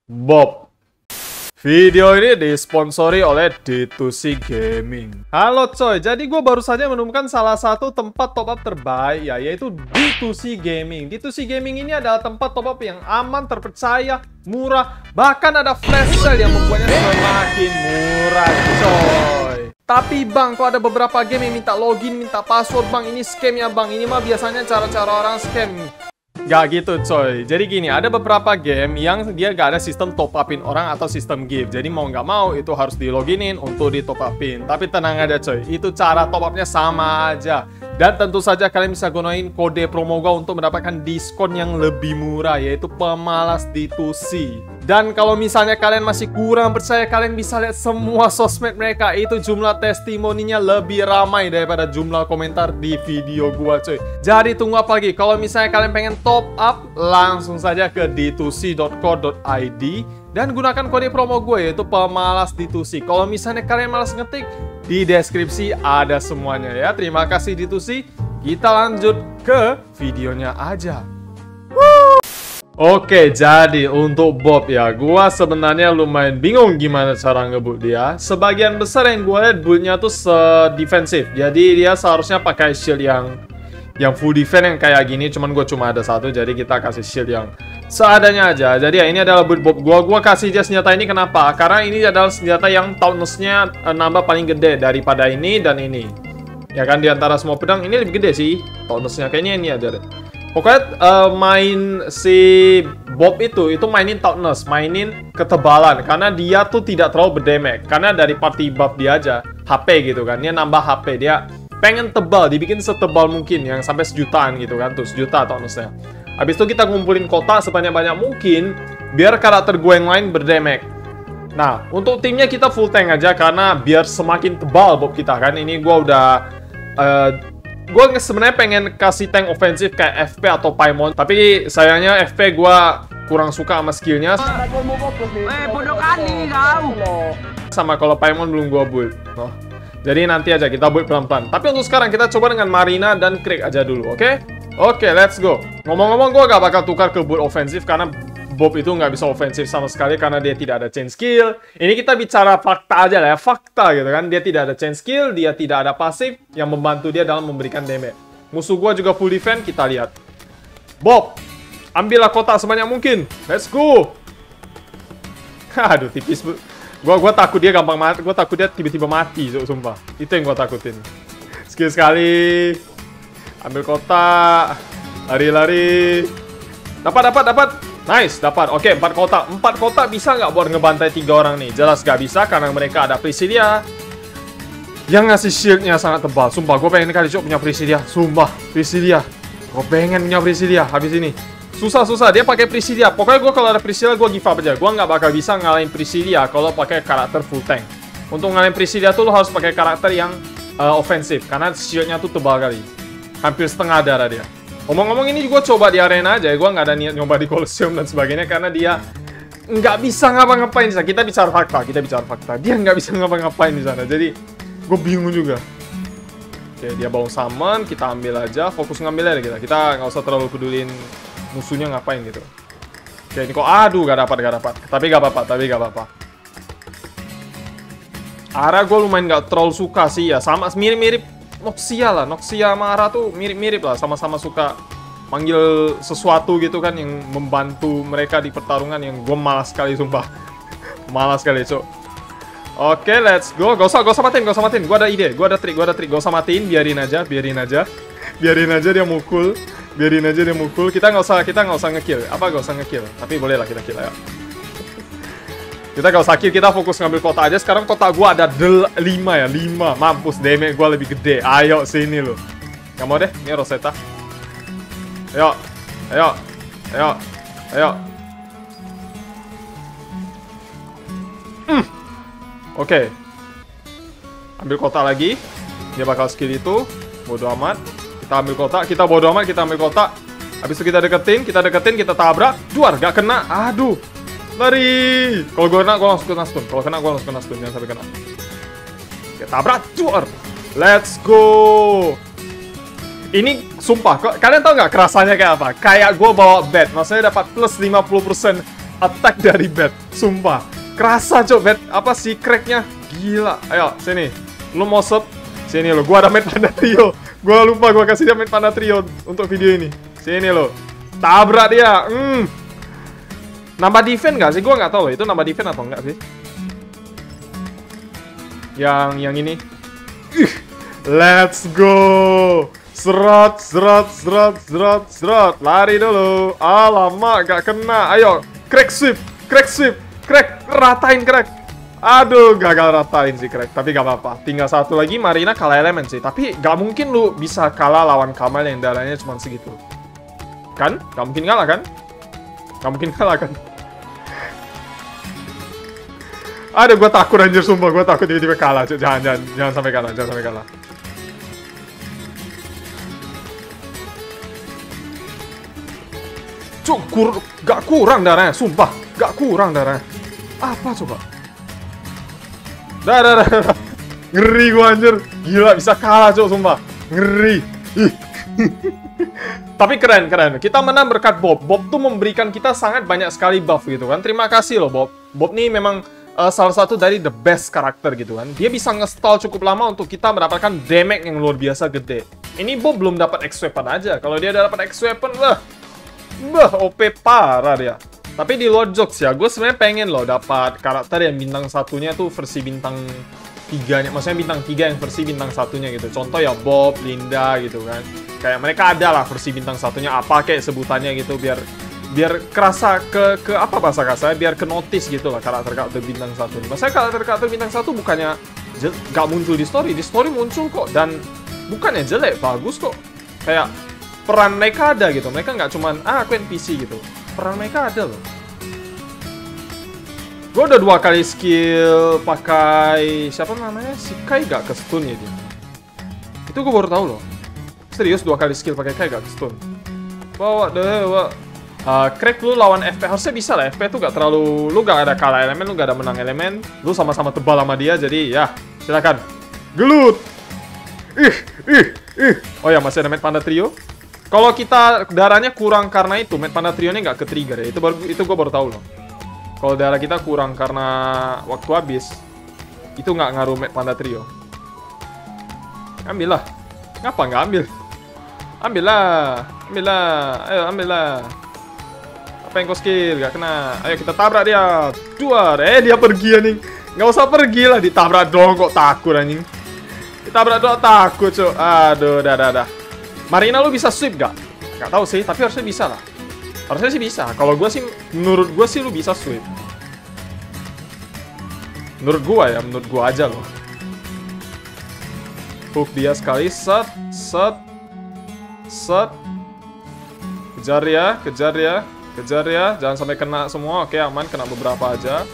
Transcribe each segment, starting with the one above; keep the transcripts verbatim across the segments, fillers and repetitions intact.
Bob. Video ini disponsori oleh D dua C Gaming. Halo coy, jadi gue baru saja menemukan salah satu tempat top up terbaik ya, yaitu D dua C Gaming. D dua C Gaming ini adalah tempat top up yang aman, terpercaya, murah, bahkan ada flash sale yang membuatnya semakin murah coy. Tapi bang, kok ada beberapa game yang minta login, minta password bang, ini scam ya bang, ini mah biasanya cara-cara orang scam. Gak gitu coy. Jadi gini, ada beberapa game yang dia gak ada sistem top upin orang atau sistem gift. Jadi mau nggak mau itu harus di loginin untuk di top upin. Tapi tenang aja coy, itu cara top upnya sama aja. Dan tentu saja kalian bisa gunain kode promo gua untuk mendapatkan diskon yang lebih murah, yaitu pemalas D dua C. Dan kalau misalnya kalian masih kurang percaya, kalian bisa lihat semua sosmed mereka. Itu jumlah testimoninya lebih ramai daripada jumlah komentar di video gua coy. Jadi tunggu apa lagi? Kalau misalnya kalian pengen top up, langsung saja ke d dua c dot co dot i d dan gunakan kode promo gue, yaitu pemalas D dua C. Kalau misalnya kalian malas ngetik, di deskripsi ada semuanya ya. Terima kasih D dua C. Kita lanjut ke videonya aja. Woo! Oke, jadi untuk Bob ya, gua sebenarnya lumayan bingung gimana cara ngebut dia. Sebagian besar yang gue lihat buildnya tuh se-defensif. Jadi dia seharusnya pakai shield yang yang full defense yang kayak gini, cuman gue cuma ada satu, jadi kita kasih shield yang seadanya aja. Jadi ya ini adalah build Bob gua. Gua kasih dia senjata ini kenapa? Karena ini adalah senjata yang toughness-nya uh, nambah paling gede daripada ini dan ini. Ya kan, diantara semua pedang ini lebih gede sih toughness-nya. Kayaknya ini aja deh. Pokoknya uh, main si Bob itu, itu mainin toughness, mainin ketebalan. Karena dia tuh tidak terlalu berdamage. Karena dari party buff dia aja, H P gitu kan. Dia nambah H P, dia pengen tebal, dibikin setebal mungkin, yang sampai sejutaan gitu kan. Tuh, sejuta toughness-nya. Habis itu kita ngumpulin kota sebanyak-banyak mungkin, biar karakter gue yang lain berdamage. Nah, untuk timnya kita full tank aja, karena biar semakin tebal Bob kita kan. Ini gue udah... Uh, gue sebenarnya pengen kasih tank ofensif kayak F P atau Paimon, tapi sayangnya F P gue kurang suka sama skillnya. Eh, bodoh kali kau. Sama kalau Paimon belum gue build. Oh. Jadi nanti aja kita build pelan-pelan. Tapi untuk sekarang kita coba dengan Marina dan Krieg aja dulu, oke? Okay? Oke, okay, let's go. Ngomong-ngomong, gue gak bakal tukar ke build ofensif karena Bob itu nggak bisa ofensif sama sekali karena dia tidak ada chain skill. Ini kita bicara fakta aja lah ya, fakta gitu kan. Dia tidak ada chain skill, dia tidak ada pasif yang membantu dia dalam memberikan damage. Musuh gua juga full defense, kita lihat. Bob, ambillah kota sebanyak mungkin. Let's go. Aduh, tipis bu. Gua gua takut dia gampang mati. Gua takut dia tiba-tiba mati, sumpah. Itu yang gua takutin. Skill sekali. Ambil kota. Lari-lari. Dapat, dapat, dapat. Nice, dapat. Oke, empat kota. Empat kota bisa nggak buat ngebantai tiga orang nih? Jelas nggak bisa, karena mereka ada Priscilia yang ngasih shieldnya sangat tebal. Sumpah, gue pengen kali cok punya Priscilia. Sumpah, Priscilia. Gue pengen punya Priscilia habis ini. Susah-susah, dia pakai Priscilia. Pokoknya gue kalau ada Priscilia, gue give up aja. Gue nggak bakal bisa ngalahin Priscilia kalau pakai karakter full tank. Untuk ngalahin Priscilia tuh lo harus pakai karakter yang uh, ofensif, karena shieldnya tuh tebal kali. Hampir setengah darah dia. Ngomong-ngomong, ini gue coba di arena aja ya, gue nggak ada niat nyoba di Colosseum dan sebagainya karena dia nggak bisa ngapa-ngapain di sana. Kita bicara fakta, kita bicara fakta. Dia nggak bisa ngapa-ngapain di sana, jadi gue bingung juga. Oke, dia bawa summon, kita ambil aja, fokus ngambil aja kita. Kita nggak usah terlalu pedulin musuhnya ngapain gitu. Oke, ini kok, aduh, gak dapat, gak dapat. Tapi gak apa-apa, tapi gak apa-apa. Ara gue lumayan nggak terlalu suka sih ya, sama mirip-mirip Noxia lah, Noxia sama Ara tuh mirip-mirip lah, sama-sama suka manggil sesuatu gitu kan yang membantu mereka di pertarungan, yang gue malas sekali sumpah. Malas sekali, cok. Oke, let's go. Gak usah, gak usah matiin, gak usah matiin. Gue ada ide, gue ada trik, gue ada trik. Gak usah matiin, biarin aja, biarin aja. Biarin aja dia mukul. Biarin aja dia mukul. Kita nggak usah, kita nggak usah ngekill. Apa gak usah ngekill? Tapi boleh lah kita kill ya. Kita gak usah kill, kita fokus ngambil kota aja. Sekarang kota gua ada lima ya, lima. Mampus, damage gua lebih gede. Ayo sini lo. Gak mau deh, ini Rosetta. Ayo, ayo, ayo, ayo. Hmm. Oke. Okay. Ambil kota lagi. Dia bakal skill itu. Bodoh amat. Kita ambil kota, kita bodoh amat, kita ambil kota. Habis itu kita deketin, kita deketin, kita tabrak. Duar, gak kena. Aduh. Lari. Kalau gue kena, gue langsung kena stun. Kalau kena, gue langsung kena stun. Jangan sampai kena. Kita tabrak. Duar. Let's go. Ini sumpah, kalian tau nggak kerasanya kayak apa? Kayak gue bawa bet, maksudnya dapat plus lima puluh persen attack dari Bat. Sumpah. Kerasa, cok, Bat. Apa sih cracknya? Gila. Ayo, sini. Lu mau sub? Sini lo. Gua ada Mad Panda Trio. Gua lupa gua kasih dia Mad Panda Trio untuk video ini. Sini lo. Tabrak dia. Hmm. Nambah defense nggak sih? Gua nggak tahu loh. Itu nambah defense atau enggak sih? Yang yang ini. Let's go. Serat, serat, serat, serat, serat. Lari dulu. Alamak, gak kena. Ayo, crack sweep, crack sweep, crack, ratain crack. Aduh, gagal ratain sih crack. Tapi gak apa-apa. Tinggal satu lagi, Marina kalah elemen sih. Tapi gak mungkin lu bisa kalah lawan Kamal yang darahnya cuma segitu. Kan? Gak mungkin kalah kan? Gak mungkin kalah kan? Aduh, gue takut anjir, sumpah. Gue takut tiba-tiba kalah. Jangan, jangan, jangan sampai kalah. Jangan sampai kalah. Cuk, kur gak kurang darahnya, sumpah. Gak kurang darahnya. Apa coba? Dah, dah, dah, dah. Ngeri gua anjir. Gila, bisa kalah, cuk, sumpah. Ngeri. Tapi keren, keren. Kita menang berkat Bob. Bob tuh memberikan kita sangat banyak sekali buff gitu kan. Terima kasih loh, Bob. Bob nih memang uh, salah satu dari the best karakter gitu kan. Dia bisa nge-stall cukup lama untuk kita mendapatkan damage yang luar biasa gede. Ini Bob belum dapat X-Weapon aja. Kalau dia dapat X-Weapon, wah. Bah, O P parah dia. Tapi di luar jokes ya, gue sebenarnya pengen loh dapat karakter yang bintang satunya tuh versi bintang tiganya. Maksudnya bintang tiga yang versi bintang satunya gitu. Contoh ya Bob, Linda gitu kan. Kayak mereka ada lah versi bintang satunya apa kayak sebutannya gitu biar biar kerasa ke ke apa bahasa kasarnya, biar ke notice gitu lah karakter-karakter bintang satu. Maksudnya karakter-karakter bintang satu bukannya gak muncul di story, di story muncul kok dan bukannya jelek, bagus kok. Kayak peran mereka ada gitu, mereka nggak cuman ah aku N P C gitu, peran mereka ada loh. Gue udah dua kali skill pakai siapa namanya, si Kai gak ke stun ya dia. Itu gue baru tahu loh. Serius dua kali skill pakai Kai gak ke stun. Bawa deh, bawa. Uh, crack lu lawan F P harusnya bisa lah. F P tuh gak terlalu, lu gak ada kalah elemen, lu gak ada menang elemen, lu sama-sama tebal sama dia, jadi ya silakan gelut. Ih, ih, ih. Oh ya masih ada Mad Panda Trio. Kalau kita darahnya kurang karena itu, Mad Panda Trio-nya nggak ke trigger ya. Itu baru itu gue baru tahu loh. Kalau darah kita kurang karena waktu habis, itu nggak ngaruh Mad Panda Trio. Ambil lah. Ngapa nggak ambil? Ambil lah. Ambil lah. Ayo ambil lah. Apa yang kau skill? Gak kena. Ayo kita tabrak dia. Duar. Eh dia pergi anjing. Nggak usah pergi lah. Ditabrak dong kok takut anjing. Ditabrak dong takut cok. Aduh dah dah dah. Marina lu bisa sweep gak? Gak tahu sih, tapi harusnya bisa lah. Harusnya sih bisa. Kalau gue sih, menurut gue sih lu bisa sweep. Menurut gue ya, menurut gue aja loh. Hook dia sekali, set, set, set. Kejar ya, kejar ya, kejar ya. Jangan sampai kena semua. Oke aman, kena beberapa aja.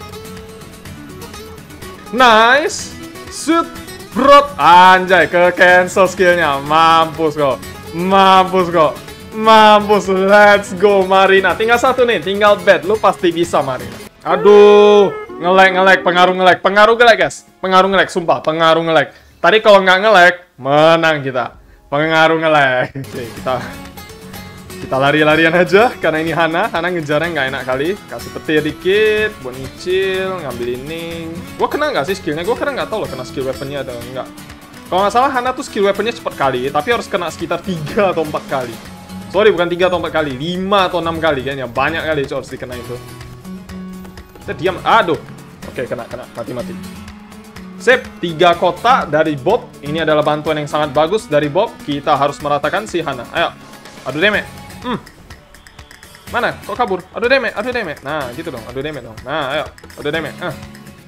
Nice, shoot. Brot, anjay, ke cancel skillnya. Mampus kok. Mampus kok. Mampus, let's go Marina. Tinggal satu nih, tinggal Bat. Lu pasti bisa Marina. Aduh, nge-lag, nge-lag, pengaruh nge-lag. Pengaruh nge-lag guys. Pengaruh nge-lag, sumpah, pengaruh nge-lag. Tadi kalau nggak nge-lag, menang kita. Pengaruh nge-lag. Oke, kita kita lari-larian aja karena ini Hana. Hana ngejarnya nggak enak kali. Kasih petir dikit, buat nyicil, ngambil ini. Gua kena nggak sih skillnya? Gua kena nggak tahu loh kena skill weaponnya atau enggak. Kalau nggak salah Hana tuh skill weaponnya cepat kali, tapi harus kena sekitar tiga atau empat kali. Sorry, bukan tiga atau empat kali, lima atau enam kali kayaknya. Banyak kali itu harus dikena itu. Kita diam. Aduh. Oke, kena, kena. Mati-mati. Sip, tiga kotak dari Bob. Ini adalah bantuan yang sangat bagus dari Bob. Kita harus meratakan si Hana. Ayo. Aduh damage. Hmm. Mana? Kok kabur? Aduh damage, aduh damage. Nah, gitu dong. Aduh damage dong. Nah, ayo. Aduh damage. Ah.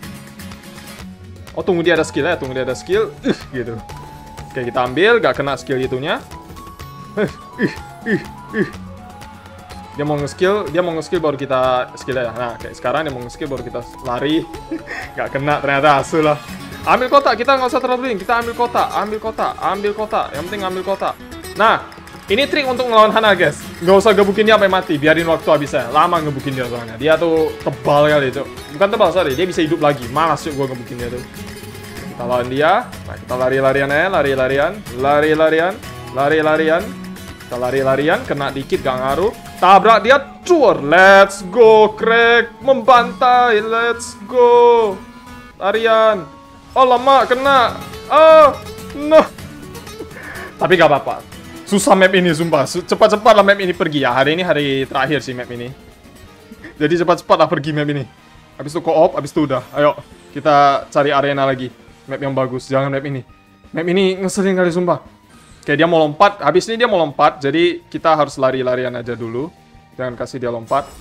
Oh, tunggu dia ada skill ya. Tunggu dia ada skill. Uh, gitu. Oke, kita ambil. Gak kena skill itunya. Uh, uh, uh, uh. Dia mau nge-skill. Dia mau nge-skill baru kita skill ya. Nah, kayak sekarang dia mau nge-skill baru kita lari. Gak kena ternyata. Hasil lah. Ambil kotak. Kita nggak usah terlalu Kita ambil kotak. Ambil kotak. Ambil kotak. Yang penting ambil kotak. Nah. Ini trik untuk ngelawan Hana guys. Nggak usah gebukin dia sampai mati. Biarin waktu habisnya. Lama ngebukin dia soalnya. Dia tuh tebal kali cok. Bukan tebal sorry. Dia bisa hidup lagi. Malas cok gue ngebukin dia tuh. Kita lawan dia. Nah, kita lari-larian aja. Lari-larian. Lari-larian. Lari-larian. Kita lari-larian. Kena dikit gak ngaruh. Tabrak dia. Cuar, let's go, Craig. Membantai, let's go. Larian. Oh, lama, kena. Oh, no. Tapi gak apa-apa. Susah map ini, sumpah. Cepat-cepat lah map ini pergi ya. Hari ini hari terakhir sih map ini. Jadi cepat-cepat lah pergi map ini. Habis itu co-op, habis itu udah. Ayo, kita cari arena lagi. Map yang bagus, jangan map ini. Map ini ngeselin kali, sumpah. Kayak dia mau lompat, habis ini dia mau lompat. Jadi kita harus lari-larian aja dulu. Jangan kasih dia lompat.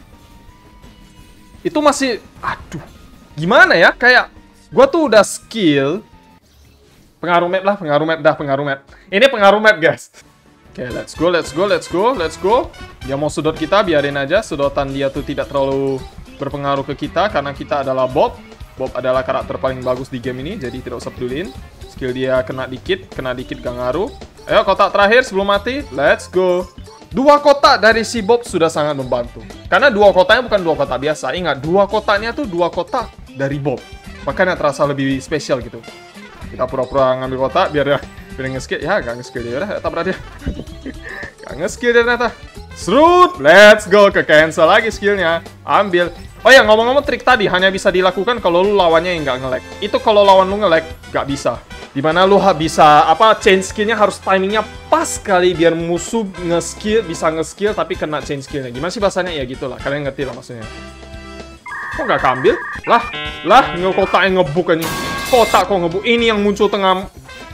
Itu masih... Aduh. Gimana ya? Kayak... Gua tuh udah skill... Pengaruh map lah, pengaruh map dah, pengaruh map. Ini pengaruh map, guys. Oke, okay, let's go, let's go, let's go, let's go. Dia mau sudut kita, biarin aja. Sudotan dia tuh tidak terlalu berpengaruh ke kita, karena kita adalah Bob. Bob adalah karakter paling bagus di game ini, jadi tidak usah pedulin. Skill dia kena dikit, kena dikit gak ngaruh. Ayo, kotak terakhir sebelum mati, let's go. Dua kotak dari si Bob sudah sangat membantu. Karena dua kotaknya bukan dua kotak biasa. Ingat, dua kotaknya tuh dua kotak dari Bob. Makanya terasa lebih spesial gitu. Kita pura-pura ngambil kotak biar dia biar nge-skill. Ya, gak nge-skill dia. Udah, tabrak dia. Gak nge-skill dia ternyata. Serut. Let's go. Ke cancel lagi skillnya. Ambil. Oh ya, ngomong-ngomong trik tadi hanya bisa dilakukan kalau lu lawannya yang gak nge-lag. Itu kalau lawan lu nge-lag, gak bisa. Dimana lu bisa, apa, change skillnya harus timingnya pas kali biar musuh nge-skill, bisa nge-skill tapi kena change skillnya. Gimana sih bahasanya? Ya gitu lah. Kalian ngerti lah maksudnya. Kok gak keambil? Lah, lah, nge-kotak yang ngebuk ini. Kotak kok ngebuk. Ini yang muncul tengah.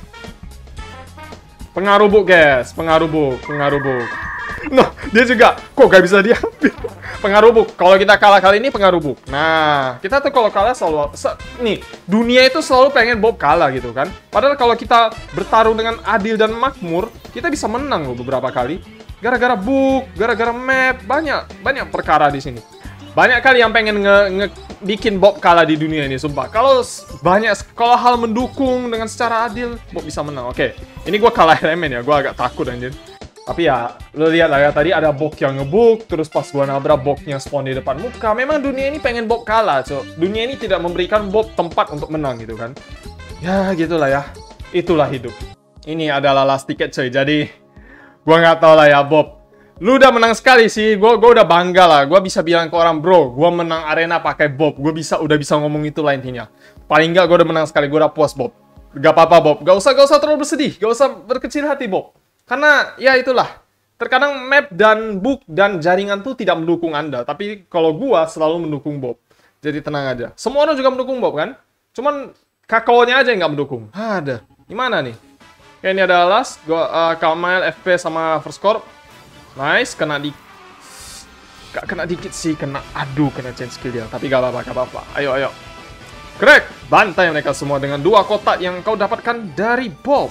Pengaruh buk, guys. Pengaruh buk. Pengaruh buk. Nah, dia juga. Kok gak bisa diambil? Pengaruh buk. Kalau kita kalah kali ini pengaruh buk. Nah, kita tuh kalau kalah selalu... Nih, dunia itu selalu pengen Bob kalah gitu kan. Padahal kalau kita bertarung dengan adil dan makmur, kita bisa menang loh beberapa kali. Gara-gara buk, gara-gara map. Banyak, banyak perkara di sini. Banyak kali yang pengen nge, nge bikin Bob kalah di dunia ini, sumpah. Kalau banyak, kalau hal mendukung dengan secara adil, Bob bisa menang. Oke, ini gue kalah elemen ya, gue agak takut anjir. Tapi ya, lo lihat lah ya, tadi ada Bob yang ngebuk, terus pas gue nabrak Bobnya spawn di depan muka. Memang dunia ini pengen Bob kalah, so. Dunia ini tidak memberikan Bob tempat untuk menang gitu kan. Ya, gitulah ya. Itulah hidup. Ini adalah last ticket coy, jadi gue nggak tahu lah ya Bob. Lu udah menang sekali sih, gue gue udah bangga lah. Gue bisa bilang ke orang, bro, gue menang arena pakai Bob. Gue bisa udah bisa ngomong itu lah intinya. Paling nggak gue udah menang sekali, gue udah puas Bob. Gak apa-apa Bob, gak usah gak usah terlalu bersedih, gak usah berkecil hati Bob. Karena ya itulah. Terkadang map dan book dan jaringan tuh tidak mendukung Anda, tapi kalau gue selalu mendukung Bob. Jadi tenang aja. Semua orang juga mendukung Bob kan? Cuman kakaonya aja yang nggak mendukung. Ada. Gimana nih? Oke, ini ada last. Gue uh, Kamal, F P sama First Corp. Nice, kena di... Gak kena dikit sih, kena... Aduh, kena change skill dia. Tapi gak apa-apa, gak apa-apa. Ayo, ayo. Crack! Bantai mereka semua dengan dua kotak yang kau dapatkan dari Bob.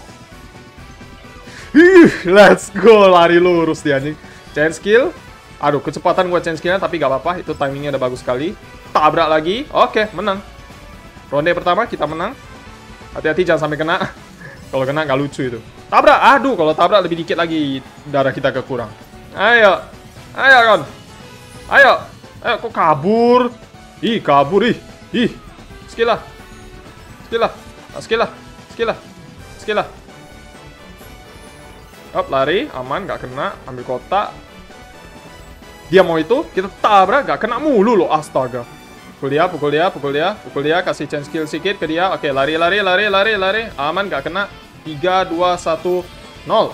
Ih, let's go. Lari lurus dia, anjing. Change skill. Aduh, kecepatan gua change skillnya, tapi gak apa-apa. Itu timingnya udah bagus sekali. Tabrak lagi. Oke, menang. Ronde pertama, kita menang. Hati-hati, jangan sampai kena. Kalau kena, gak lucu itu. Tabrak! Aduh, kalau tabrak lebih dikit lagi darah kita kekurang. Ayo, ayo kan, ayo, ayo kok kabur? Ih kabur ih, ih, skill lah, skill lah, skill lah, skill lah, skill lah. Hop, lari, aman, gak kena, ambil kotak. Dia mau itu, kita tabrak, gak kena mulu loh, astaga. Pukul dia, pukul dia, pukul dia, pukul dia, kasih chance skill sedikit ke dia. Oke, lari, lari, lari, lari, lari, aman, gak kena. tiga, dua, satu, nol.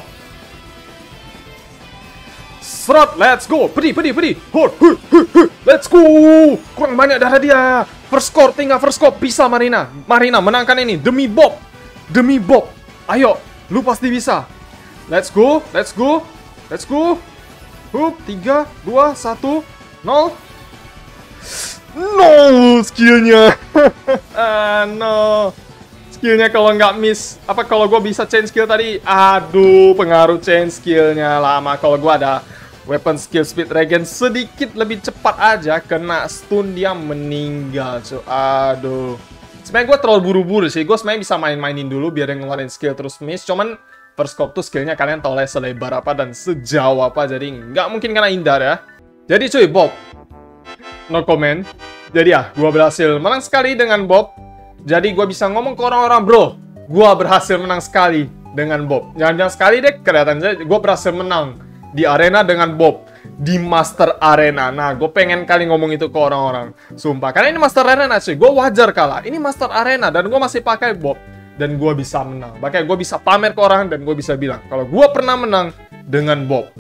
Serot, let's go. Pedih, pedih, pedih. Let's go. Kurang banyak darah dia. First score, tinggal first score. Bisa Marina. Marina, menangkan ini. Demi Bob. Demi Bob. Ayo, lu pasti bisa. Let's go, let's go. Let's go. Hup, tiga, dua, satu, nol. No, skillnya. ah, no. Skillnya kalau nggak miss. Apa kalau gue bisa change skill tadi? Aduh, pengaruh change skillnya lama. Kalau gue ada weapon skill speed regen sedikit lebih cepat aja, kena stun dia meninggal. So, aduh. Sebenarnya gue terlalu buru-buru sih. Gue sebenarnya bisa main-mainin dulu biar dia ngeluarin skill terus miss. Cuman first scope tuh skillnya kalian tahu lah selebar apa dan sejauh apa. Jadi nggak mungkin kena hindar ya. Jadi cuy, Bob. No comment. Jadi ya, gue berhasil menang sekali dengan Bob. Jadi gue bisa ngomong ke orang-orang, bro, gue berhasil menang sekali dengan Bob. Jangan-jangan sekali deh, kelihatan aja gue berhasil menang di arena dengan Bob. di Master Arena. Nah, gue pengen kali ngomong itu ke orang-orang. Sumpah, karena ini Master Arena sih. Gue wajar kalah. Ini Master Arena dan gue masih pakai Bob. Dan gue bisa menang. Makanya gue bisa pamer ke orang dan gue bisa bilang kalau gue pernah menang dengan Bob.